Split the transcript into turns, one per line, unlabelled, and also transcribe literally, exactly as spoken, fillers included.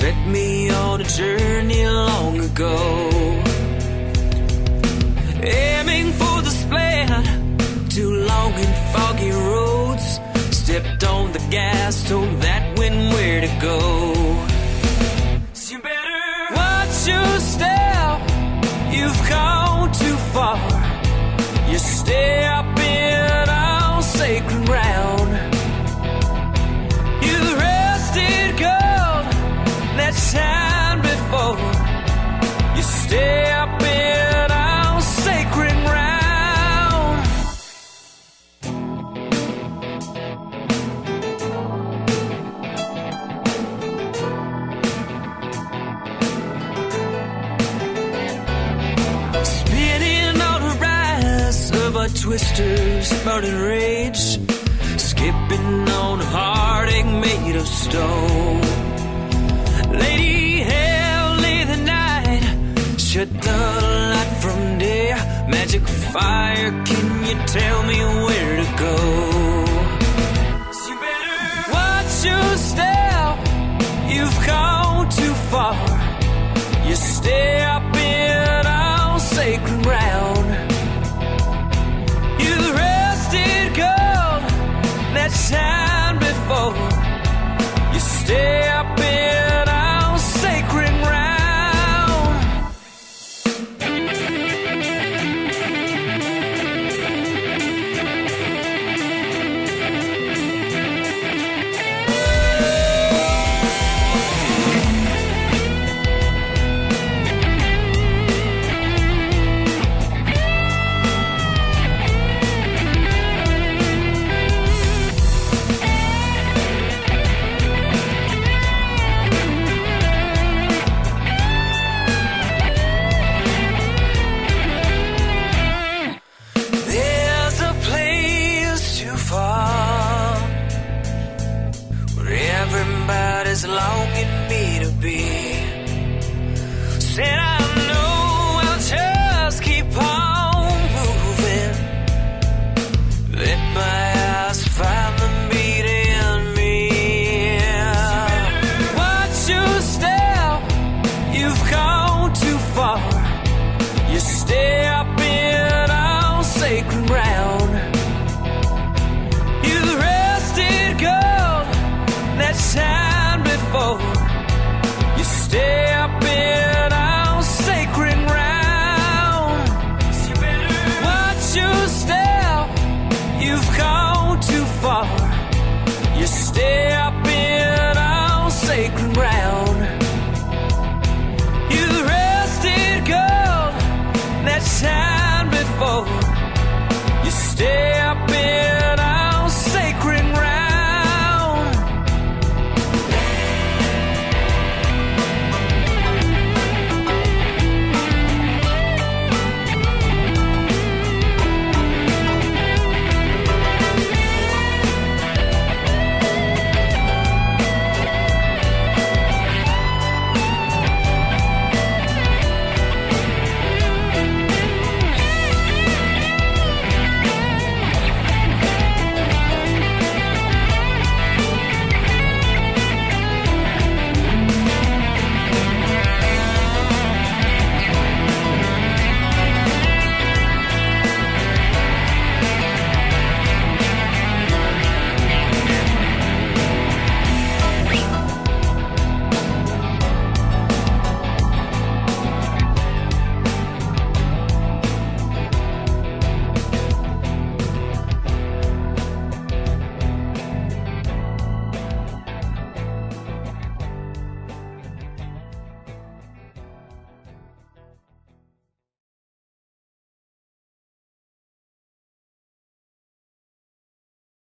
set me on a journey long ago. Aiming for the splat, too long and foggy roads. Stepped on the gas, told that wind where to go. So you better watch your step, you've gone too far. You step in our sacred ground. You rested gold that shine before. You step in our sacred ground. Spinning on the rise of a twister's burning rage, skipping on a heartache made of stone. Lady, hell lay the night, shut the light from day. Magic fire, can you tell me where to go? So you better watch your step, you've gone too far. You step in our sacred ground. You rested gold that shine before. You step in our sacred ground. Everybody's longing me to be. Said I know I'll just keep on moving. Let my eyes find the beauty in me. Watch your step, you've gone too far. You step in our sacred ground. You rested gold that shine before. You step in our sacred ground. So you better watch your step, you've gone too far. You step in our sacred ground.